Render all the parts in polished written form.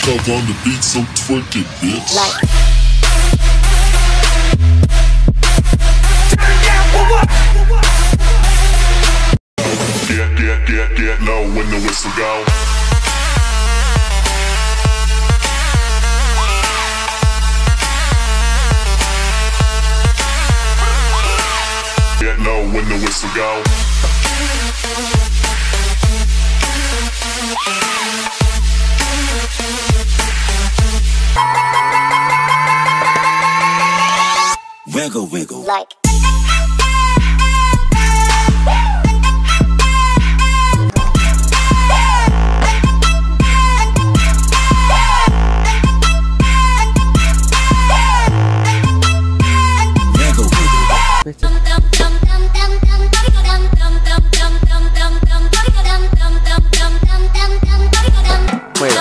Undercover on the beat, so twerk it, bitch. Like. Get low when the whistle go. Get low when the whistle go. Wiggle, wiggle. Like. Wait.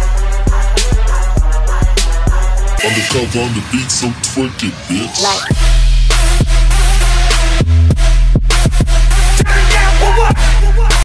Undercover on the beat, so twerk it, bitch. Like.